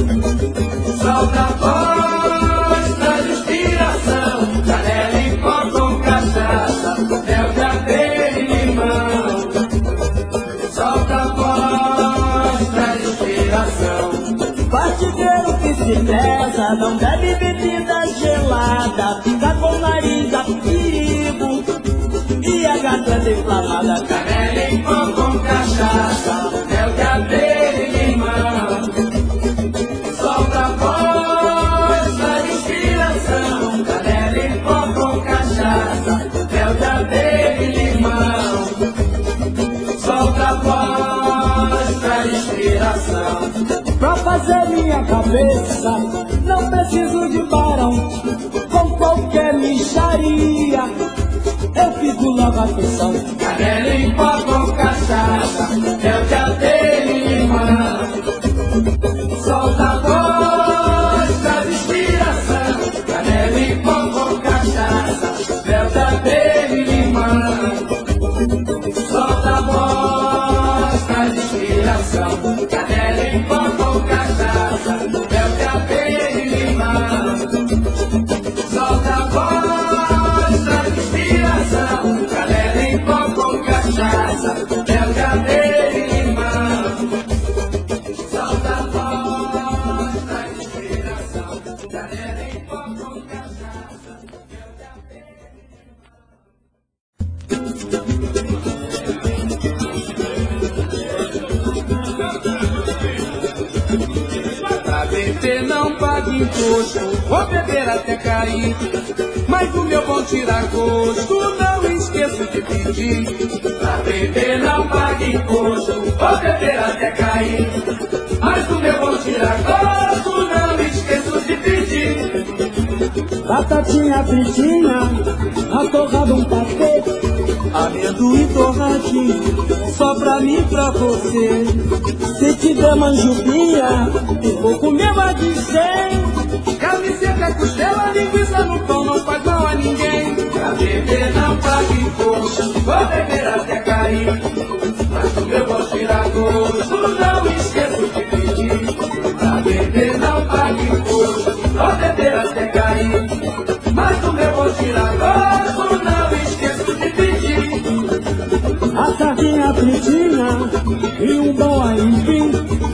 Solta a voz, traz inspiração. Canela em pó com cachaça, mel de abelha e limão. Solta a voz, traz inspiração. Partideiro que se pesa, não bebe bebida gelada. Fica com o nariz a perigo e a garganta inflamada. Canela em pó com cachaça, mel de abelha e limão. Solta a voz, traz inspiração. Canela em pó com cachaça, mel de abelha e limão. Solta a voz, traz inspiração. Pra fazer minha cabeça, não preciso de barão. Com qualquer mixaria, eu fico logo atenção. Canela em pó com cachaça, mel de abelha e limão. Solta a voz, traz inspiração. Canela em pó com cachaça, mel de abelha e limão. Solta a voz, traz inspiração. Canela em pó com cachaça, mel de abelha e limão. Solta a voz, traz inspiração. Canela em pó com cachaça, mel de abelha e limão. Solta a voz, traz inspiração. Canela em pó com cachaça, mel de abelha e pra beber não pague imposto, vou beber até cair. Mas o meu bom tira gosto, não esqueço de pedir. Pra beber não pague imposto, vou beber até cair. Mas o meu bom tira gosto, não esqueço de pedir. Batatinha fritinha, atorrada um patê, amendoim torradinho, só pra mim e pra você. Se tiver manjubinha, eu vou comer mais de cem. Carne seca, costela, linguiça no pão, não faz mal a ninguém. Pra beber não pague imposto, vou beber até cair. Mas o meu bom tira gosto, não esqueço de pedir. Pra beber não pague imposto, vou beber até cair. Mas o meu bom tira gosto, não esqueço de pedir. A sardinha fritinha e um bom aipim,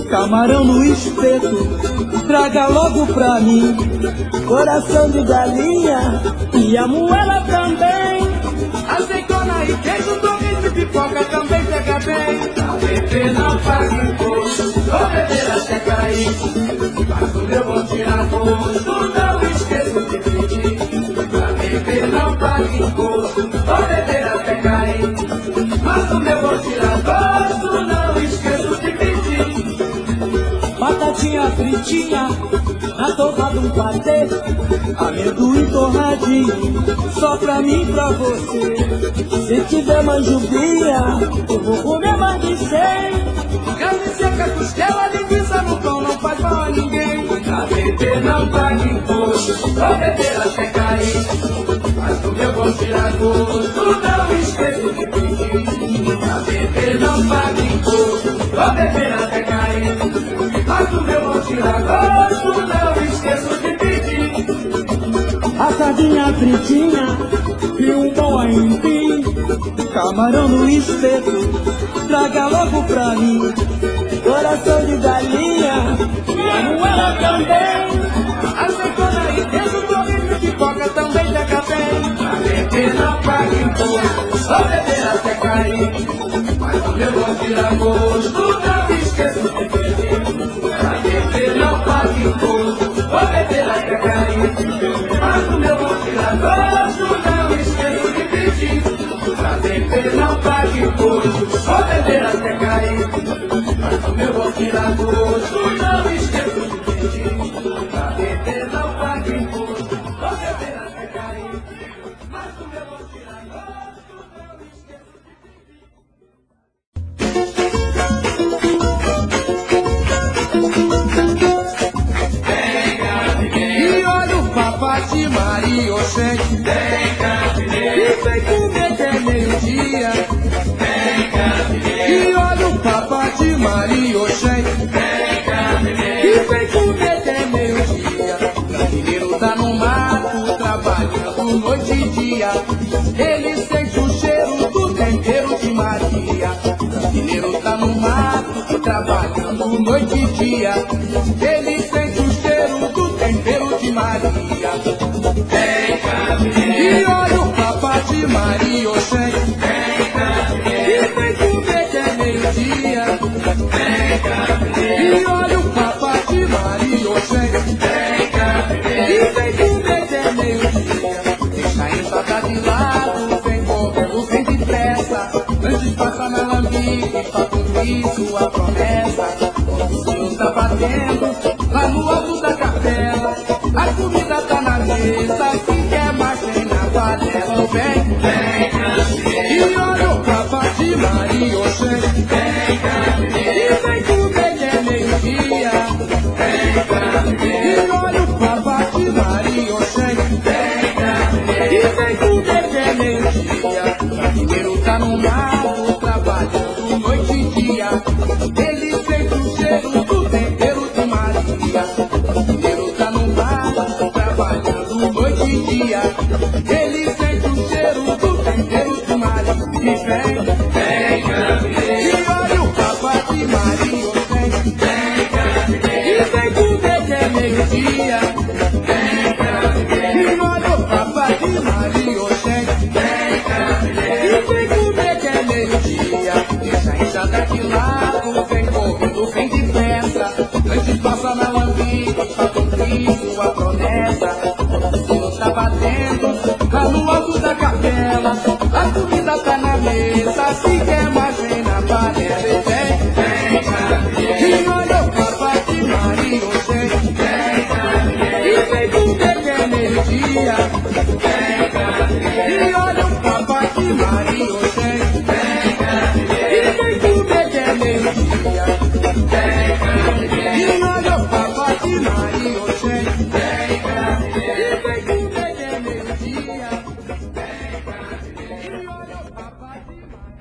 camarão no espeto, traga logo pra mim. Coração de galinha e a moela também. Azeitona e queijo, domingo e pipoca também pega bem. Pra beber não paga imposto, vou beber até cair. Mas o meu vou tirar gosto, não esqueço de pedir. Pra beber não paga imposto, vou beber até cair. Mas o meu vou tirar gosto, não esqueço de pedir. Batatinha fritinha, na torrada um patê, amendoim torradinho, só pra mim e pra você. Se tiver manjubinha, eu vou comer mais de cem. Carne seca, costela, linguiça no pão, não faz mal a ninguém. Pra beber não paga imposto, vou beber até cair. Mas do meu vou tirar gosto, não esqueço de pedir. Pra beber não paga imposto, vou beber até cair. Mas do meu vou tirar gosto, não esqueço de pedir. A sardinha fritinha e um bom aipim, camarão no espeto, traga logo pra mim. Coração de galinha e a moela também. Azeitona e queijo, domingo e pipoca também pega bem. Pra beber não paga imposto, só beber até cair. Mas o meu vou tirar gosto, não esqueço de pedir. Pra beber não paga imposto, vou beber até cair. Mas o meu vou tirar gosto, não esqueço de pedir. Pra beber não paga imposto, vou beber até cair. Mas o meu vou tirar gosto, não esqueço de pedir. Pra beber não paga imposto, vou beber até cair. Mas o meu vou tirar gosto, não esqueço de pedir. E olha o papá de Maria Oxente, e vem comer que é meio-dia. E olha o papá de Maria Oxente, e vem comer que é meio-dia. Mineiro tá no mato, trabalhando noite e dia. Ele sente o cheiro do tempero de Maria. Mineiro tá no mato, trabalhando noite e dia. Ele sente o cheiro do tempero de Maria. E olha o papá de Maria Oxente, e vem comer que é meio-dia. E olha o papá de Maria Oxente, e vem comer que é meio-dia. Deixa a enxada de lado, vem correndo, vem depressa. Antes passa na lambique pra cumprir sua promessa. O sol tá batendo lá no alto da capela. A comida tá na mesa, se quer mais vem na panela. Vem, vem, e olha o papá de Maria Oxente, e vem comer que é meio-dia. E olha o papá de Maria Oxente, e vem comer que é meio-dia. Mineiro tá no mato, trabalhando noite e dia. Ele sente o cheiro do tempero de Maria. Mineiro tá no mato, trabalhando noite e dia. Ele sente o cheiro do tempero de Maria. E vem, vem, e olha o papá de Maria Oxente, e vem comer que é meio-dia. E olha o papá de Maria Oxente, e vem comer que é meio-dia. Deixa a enxada de lado, vem correndo, vem depressa. Antes passa na lambique pra cumprir sua promessa. O sino tá batendo lá no alto da capela. A comida tá na mesa, se quer mais vem na panela. E vem, vem, e olha o papá de Maria Oxente, e vem comer que é meio-dia. E olha o papá de Maria Oxente, e vem comer que é meio-dia. E olha o papá de Maria Oxente, e vem comer que é meio-dia. E olha o papá de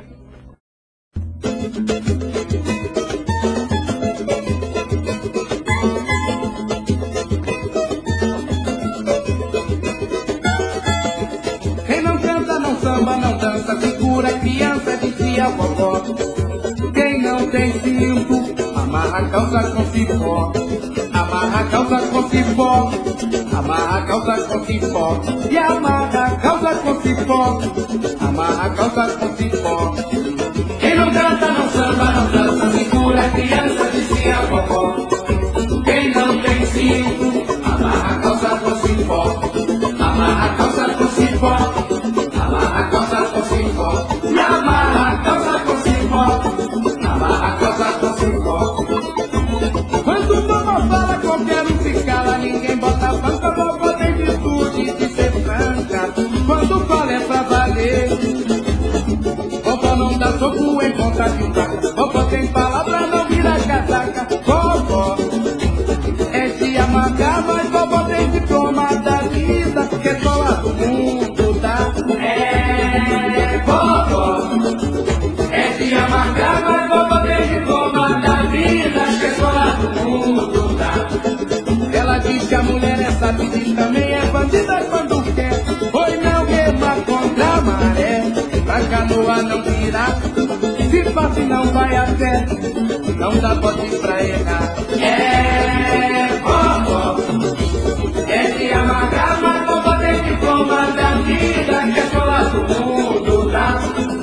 Quem não canta, não samba, não dança, segura a criança, dizia a vovó. Quem não tem cinto, amarra amarra a calça com cipó, amarra a calça com cipó, amarra a calça com cipó, e amarra a calça com cipó, amarra a calça com cipó. Quem não canta não samba, não dança, segura criança, dizia a vovó. Quem não tem cinto, amarra a calça com cipó, amarra a calça com cipó, amarra a calça com cipó, e amarra a calça com cipó, amarra a calça com cipó. Quando o mamãe fala qualquer um se cala, ninguém bota banca, vovó tem virtude de ser franca. Quando fala é pra valer, vovó não dá soco em ponta de faca, vovó tem palavra, não vira casaca. Vovó é de amargar, mas vovó tem diploma da vida, que é só lá do mundo dá. É, vovó é de amargar, mas vovó tem diploma da vida, que é só lá do mundo dá. Ela diz que a mulher é sabida e também é bandida quando quer, foi não rema contra a maré, pra canoa não virar, se passa e não vai a pé, não dá bote pra errar. É, vovó é de amargar, mas vovó tem diploma da vida, que é só lá do mundo dá.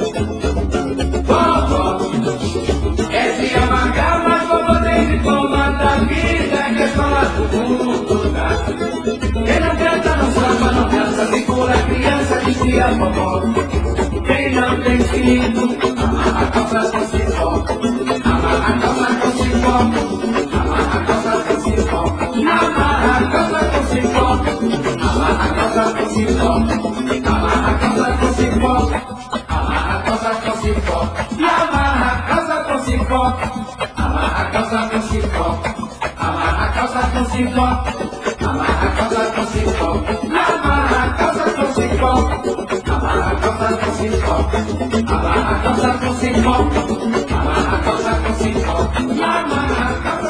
Vovó é de amargar, mas vovó tem diploma da vida, que é só lá do mundo dá. Quem não canta não samba, não dança, segura a criança, dizia a vovó. Quem não tem cinto, amarra a calça com cipó, amarra a calça com cipó, amarra a calça com cipó, amarra a calça com cipó, amarra a calça com cipó, amarra a calça com cipó, amarra a calça com cipó, amarra a calça com cipó, amarra a calça com cipó, amarra a calça com cipó, amarra a calça com cipó, amarra a calça com cipó, amarra a calça com cipó, amarra a calça com cipó, amarra a calça com cipó, amarra a calça